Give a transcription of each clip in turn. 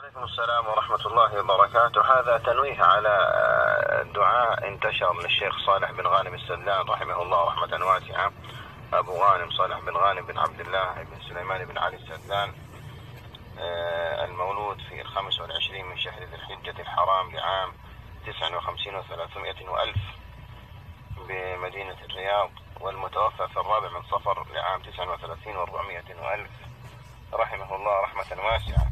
وعليكم السلام ورحمة الله وبركاته. هذا تنويه على دعاء انتشر للشيخ صالح بن غانم السدان رحمه الله رحمة واسعة، أبو غانم صالح بن غانم بن عبد الله بن سليمان بن علي السدان، المولود في 25 من شهر ذي الحجة الحرام لعام 59 و300 وألف بمدينة الرياض، والمتوفى في 4 من صفر لعام 39 و400 وألف رحمه الله رحمة واسعة.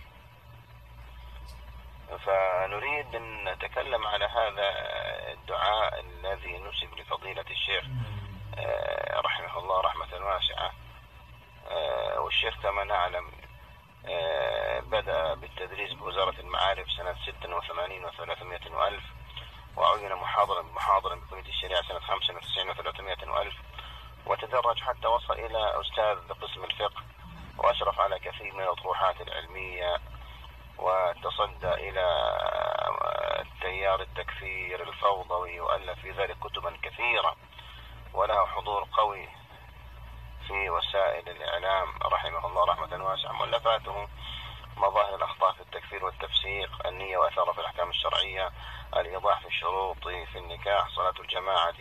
فنريد أن نتكلم على هذا الدعاء الذي نسب لفضيلة الشيخ رحمه الله رحمة واسعة. والشيخ كما نعلم بدأ بالتدريس بوزارة المعارف سنة 86 و300 وألف، وعين محاضرا بكلية الشريعة سنة 95 و300 وألف، وتدرج حتى وصل إلى أستاذ قسم الفقه، وأشرف على كثير من الأطروحات العلمية، وتصدى إلى تيار التكفير الفوضوي، وألف في ذلك كتبا كثيرة، وله حضور قوي في وسائل الإعلام رحمه الله رحمة واسعة. مؤلفاته: مظاهر الأخطاء في التكفير والتفسيق، النية وأثارها في الأحكام الشرعية، الإيضاح في الشروط في النكاح، صلاة الجماعة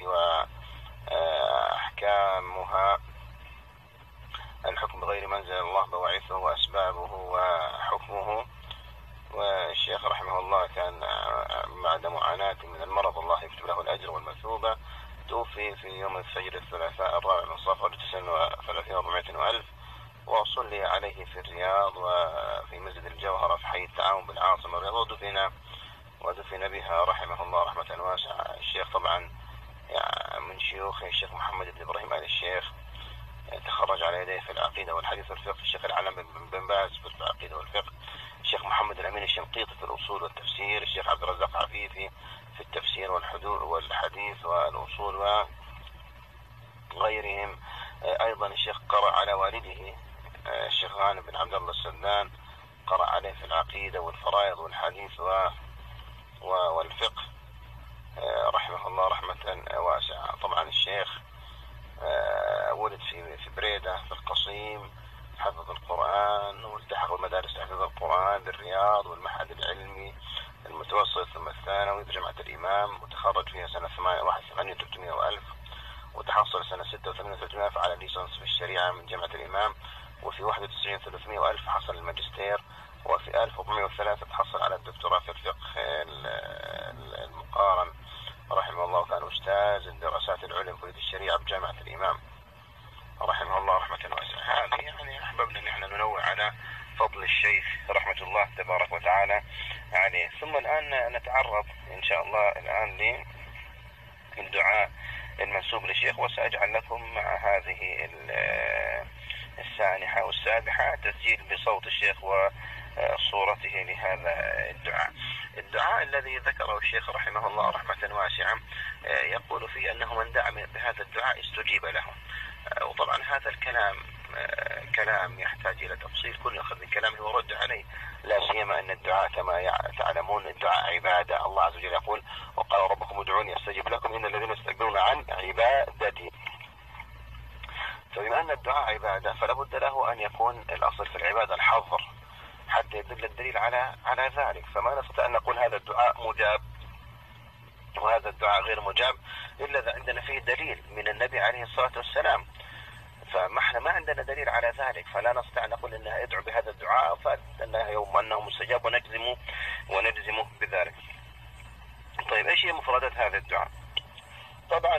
وأحكامها، الحكم بغير منزل الله، بواعثه وأسبابه وحكمه. والشيخ رحمه الله كان بعد معاناة من المرض، الله يكتب له الأجر والمثوبة، توفي في يوم الفجر الثلاثاء 4 من صفر 39 و400 وألف، وصلي عليه في الرياض وفي مسجد الجوهرة في حي التعاون بالعاصمة الرياض، ودفن بها رحمه الله رحمة واسعة. الشيخ طبعا من شيوخه الشيخ محمد بن إبراهيم آل الشيخ، تخرج على يديه في العقيدة والحديث والفقه، الشيخ العلم بن باز في العقيدة والفقه، الشيخ محمد الأمين الشنقيطي في الأصول والتفسير، الشيخ عبد الرزاق عفيفي في التفسير والحديث والأصول وغيرهم. أيضا الشيخ قرأ على والده الشيخ غانم بن عبد الله السدان، قرأ عليه في العقيدة والفرائض والحديث والفقه رحمه الله رحمة واسعة. طبعا الشيخ ولد في بريدة في القصيم، حفظ القرآن والتحق بمدارس حفظ القرآن بالرياض والمعهد العلمي المتوسط ثم الثانوي بجامعة الإمام، وتخرج فيها سنة 81 300 وألف، وتحصل سنة 86 300 ألف على ليسانس في الشريعة من جامعة الإمام، وفي 91 300 وألف حصل الماجستير، وفي 1403 تحصل على الدكتوراه في الفقه المقارن رحمه الله. كان أستاذ الدراسات العليا في كلية الشريعة بجامعة الإمام رحمه الله رحمة واسعة. هذه يعني أحببنا أن احنا ننوع على فضل الشيخ رحمة الله تبارك وتعالى عليه. ثم الآن نتعرض إن شاء الله الآن للدعاء المنسوب للشيخ، وسأجعل لكم مع هذه السانحة والسابحة تسجيل بصوت الشيخ وصورته لهذا الدعاء الذي ذكره الشيخ رحمه الله رحمة واسعة. يقول فيه أنه من دعا بهذا الدعاء استجيب له. وطبعا هذا الكلام كلام يحتاج إلى تفصيل، كل يأخذ من كلامه ورد عليه، لا سيما أن الدعاء كما تعلمون الدعاء عبادة. الله عز وجل يقول: وقال ربكم ادعوني أستجب لكم إن الذين يستكبرون عن عبادتي. فبما أن الدعاء عبادة فلا بد له أن يكون الأصل في العبادة الحظر حتى يدل الدليل على ذلك. فما نستطيع أن نقول هذا الدعاء مجاب وهذا الدعاء غير مجاب إلا إذا عندنا فيه دليل من النبي عليه الصلاة والسلام. فما احنا ما عندنا دليل على ذلك، فلا نستطيع أن نقول إنها ادعو بهذا الدعاء فإنها يوم أنه مستجاب ونجزم بذلك. طيب إيش هي مفردات هذا الدعاء؟ طبعا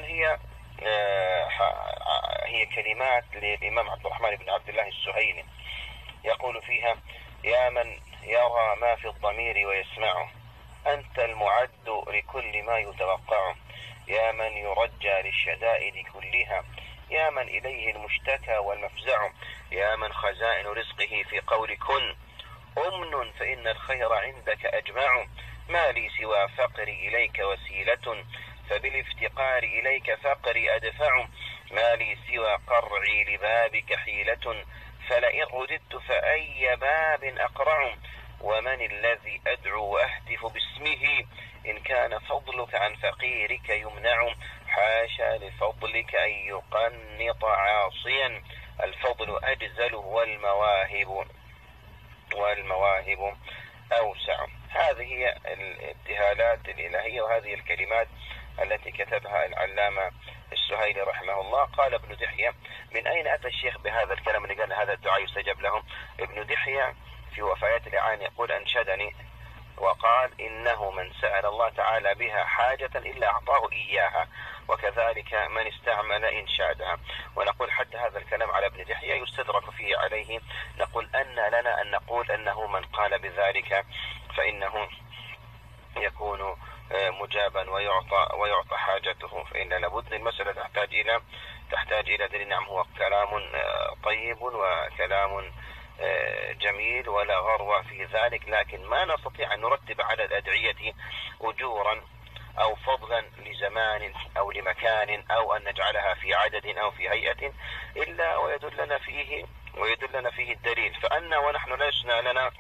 هي كلمات للإمام عبد الرحمن بن عبد الله السهيلي، يقول فيها: يا من يرى ما في الضمير ويسمعه، أنت المعد لكل ما يتوقع، يا من يرجى للشدائد كلها، يا من إليه المشتكى والمفزع، يا من خزائن رزقه في قول كن، أمن فإن الخير عندك أجمع، ما لي سوى فقري إليك وسيلة، فبالافتقار إليك فقري أدفع، ما لي سوى قرعي لبابك حيلة، فلئن رددت فأي باب أقرع، ومن الذي أدعو وأهتف باسمه، إن كان فضلك عن فقيرك يمنع، حاشا لفضلك أن يقنط عاصيا، الفضل أجزل والمواهب أوسع. هذه هي الابتهالات الإلهية، وهذه الكلمات التي كتبها العلامة السهيلي رحمه الله. قال ابن دحية: من أين أتى الشيخ بهذا الكلام اللي قال هذا الدعاء يستجاب لهم؟ ابن دحية في وفيات الإعانة يقول: أنشدني وقال: إنه من سأل الله تعالى بها حاجة إلا أعطاه إياها، وكذلك من استعمل إنشادها. ونقول حتى هذا الكلام على ابن دحية يستدرك فيه عليه، نقول أن لنا أن نقول أنه من قال بذلك فإنه يكون مجابا ويعطى حاجته، فإن لابد المسألة تحتاج إلى دليل. نعم، هو كلام طيب وكلام جميل ولا غرو في ذلك، لكن ما نستطيع أن نرتب على الأدعية أجورا أو فضلا لزمان أو لمكان، أو أن نجعلها في عدد أو في هيئة، إلا ويدلنا فيه الدليل. فأنا ونحن لسنا لنا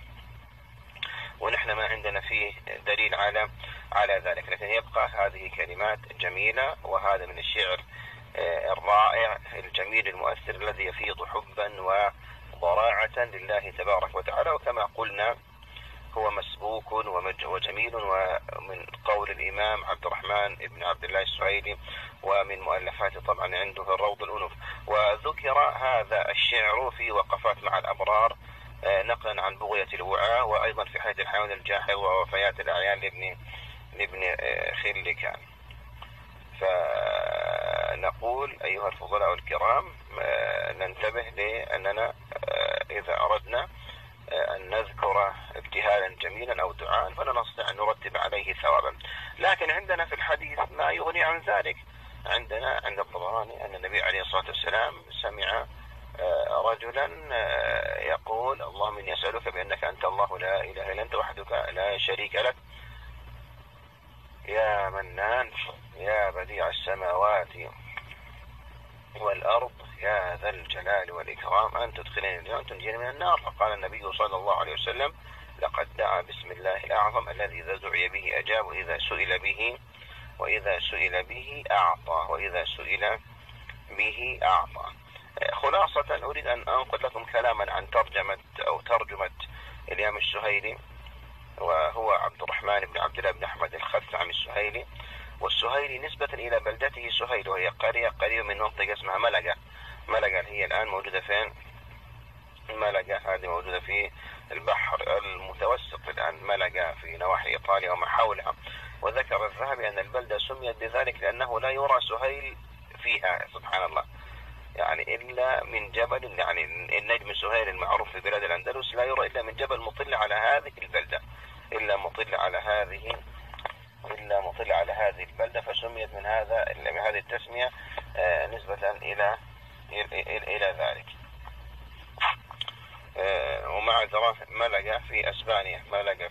ونحن ما عندنا فيه دليل على ذلك، لكن يبقى هذه كلمات جميلة، وهذا من الشعر الرائع الجميل المؤثر الذي يفيض حبا وضراعة لله تبارك وتعالى. وكما قلنا هو مسبوك وجميل، ومن قول الإمام عبد الرحمن بن عبد الله السهيلي، ومن مؤلفاته طبعا عنده الروض الأنوف. وذكر هذا الشعر في وقفات مع الأبرار نقلا عن بغية الوعاء، وأيضا في حياة الحيوان الجاحظ ووفيات الأعيان لابن خلكان. فنقول أيها الفضلاء الكرام، ننتبه لأننا إذا أردنا أن نذكر ابتهالا جميلا أو دعاء فلا نستطيع أن نرتب عليه ثوابا. لكن عندنا في الحديث ما يغني عن ذلك. عندنا عند الطبراني أن النبي عليه الصلاة والسلام سمع رجلا يقول: اللهم إني أسألك بأنك أنت الله لا إله إلا أنت وحدك لا شريك لك، يا منان، يا بديع السماوات والأرض، يا ذا الجلال والإكرام، أن تدخلني الجنة تنجيني من النار. فقال النبي صلى الله عليه وسلم: لقد دعا باسم الله الأعظم الذي إذا دعي به أجاب، وإذا سئل به أعطى. خلاصة أريد أن أنقل لكم كلاما عن ترجمة الإمام السهيلي، وهو عبد الرحمن بن عبد الله بن أحمد الخثعمي السهيلي. والسهيلي نسبة إلى بلدته سهيل، وهي قرية قريبة من منطقة اسمها ملقا. هي الآن موجودة فين؟ ملقا هذه موجودة في البحر المتوسط الآن، ملقا في نواحي إيطاليا وما حولها. وذكر الذهبي أن البلدة سميت بذلك لأنه لا يرى سهيل فيها، سبحان الله، يعني إلا من جبل. يعني النجم سهيل المعروف في بلاد الأندلس لا يرى إلا من جبل مطل على هذه البلدة، إلا مطل على هذه البلدة، فسميت من هذه التسمية نسبة إلى ذلك. ومع ذلك ملقا في أسبانيا،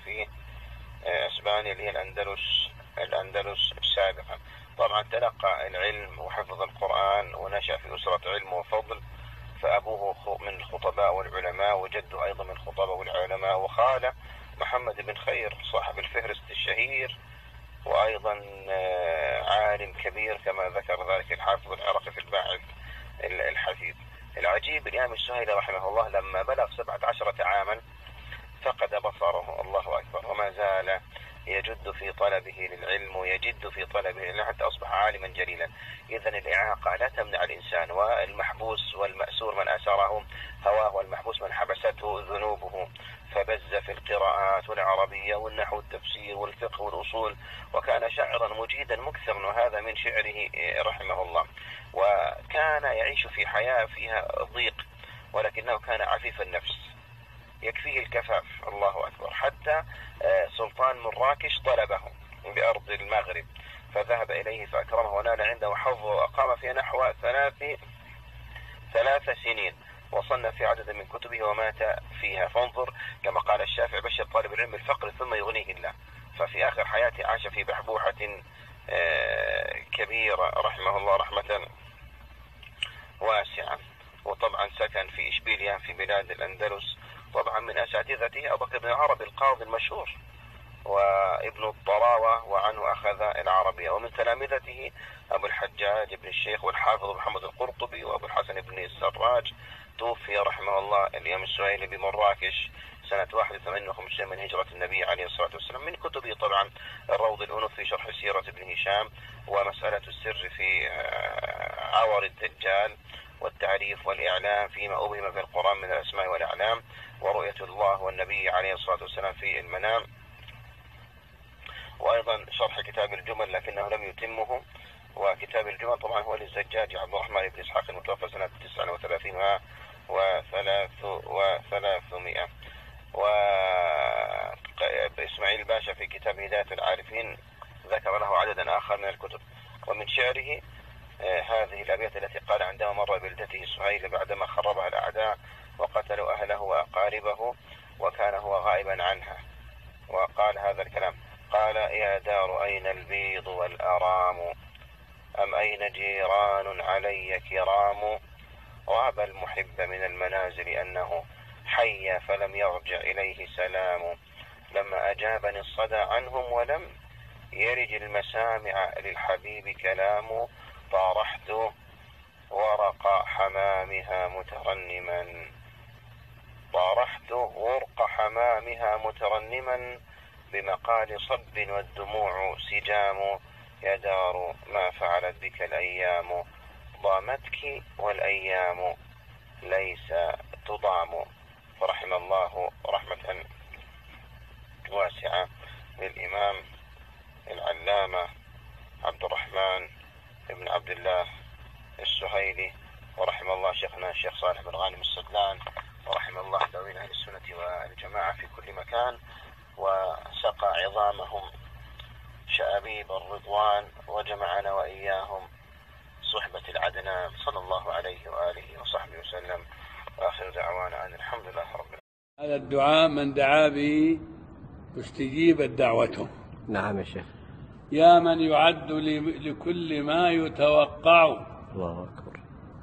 اللي هي الأندلس سابقا. طبعا تلقى العلم وحفظ القرآن ونشأ في أسرة علم وفضل، فأبوه من الخطباء والعلماء، وجده أيضا من الخطباء والعلماء، وخاله محمد بن خير صاحب الفهرست الشهير، وأيضا عالم كبير كما ذكر ذلك الحافظ العراقي في الباحث الحثيث. العجيب الإمام السهيلي رحمه الله لما بلغ 17 عاما فقد بصره، الله أكبر، وما زال يجد في طلبه للعلم ويجد في طلبه للعلم حتى أصبح عالما جليلا. إذن الإعاقة لا تمنع الإنسان، والمحبوس والمأسور من أسره هواه، والمحبوس من حبسته ذنوبه. فبز في القراءات والعربية والنحو والتفسير والفقه والأصول، وكان شاعرا مجيدا مكثرا، وهذا من شعره رحمه الله. وكان يعيش في حياة فيها ضيق، ولكنه كان عفيف النفس يكفيه الكفاف، الله أكبر. حتى سلطان مراكش طلبه بأرض المغرب فذهب إليه فأكرمه ونال عنده حظه، وأقام فيها نحو 3 سنين، وصنف في عدد من كتبه ومات فيها. فانظر كما قال الشافعي: بشر طالب العلم بالفقر ثم يغنيه الله. ففي آخر حياته عاش في بحبوحة كبيرة رحمه الله رحمة واسعة. وطبعا سكن في إشبيليا في بلاد الأندلس. طبعا من أساتذته أبو بكر بن العربي القاضي المشهور وابن الطراوة، وعنه أخذ العربية. ومن تلامذته أبو الحجاج بن الشيخ والحافظ محمد القرطبي وأبو الحسن بن السراج. توفي رحمه الله الإمام السهيلي بمراكش سنة 81 من هجرة النبي عليه الصلاة والسلام. من كتبه طبعا الروض الأنف في شرح سيرة ابن هشام، ومسألة السر في عور الدجال، والتعريف والإعلام فيما أبهم في القرآن من الأسماء والأعلام، ورؤية الله والنبي عليه الصلاة والسلام في المنام، وأيضا شرح كتاب الجمل لكنه لم يتمه. وكتاب الجمل طبعا هو للزجاج عبد الرحمن بن إسحاق المتوفى سنة 39 و300. وإسماعيل باشا في كتاب هداية العارفين ذكر له عددا آخر من الكتب. ومن شعره هذه الأبيات التي قال عندما مر بلدته سهيل بعدما خربها الأعداء وقتلوا أهله وأقاربه وكان هو غائبا عنها، وقال هذا الكلام: قال: يا دار أين البيض والأرام، أم أين جيران علي كرام، غاب المحب من المنازل أنه حي فلم يرجع إليه سلام، لما أجابني الصدى عنهم ولم يرج المسامع للحبيب كلام، طارحت ورق حمامها مترنما بمقال صب والدموع سجام، يا دار ما فعلت بك الأيام، ضامتك والأيام ليس تضام. فرحم الله رحمة واسعة للإمام العلامة عبد الرحمن بن عبد الله السهيلي، ورحم الله شيخنا الشيخ صالح بن غانم السدلان، ورحم الله ذوي أهل السنة والجماعة في كل مكان، وسقى عظامهم شأبيب الرضوان، وجمعنا وإياهم صحبة العدنان، صلى الله عليه وآله وصحبه وسلم، وآخر دعوانا أن الحمد لله رب العالمين. هذا الدعاء من دعا به استجيبت دعوته. نعم يا شيخ. يا من يعد لكل ما يتوقع، الله أكبر.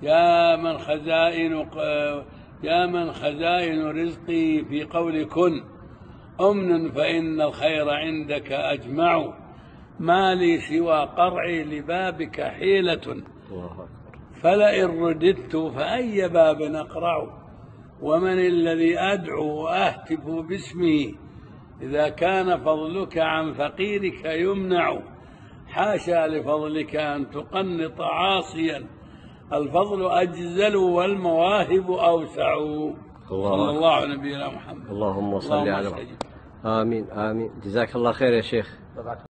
يا من خزائن رزقي في قول كن، أمن فإن الخير عندك أجمع، ما لي سوى قرعي لبابك حيلة، الله أكبر. فلئن رددت فأي باب أقرع، ومن الذي أدعو وأهتف باسمه، إذا كان فضلك عن فقيرك يمنع، حاشا لفضلك أن تقنط عاصيا، الفضل أجزل والمواهب أوسع. صلى الله على نبينا محمد. اللهم صل على محمد. آمين آمين. جزاك الله خير يا شيخ.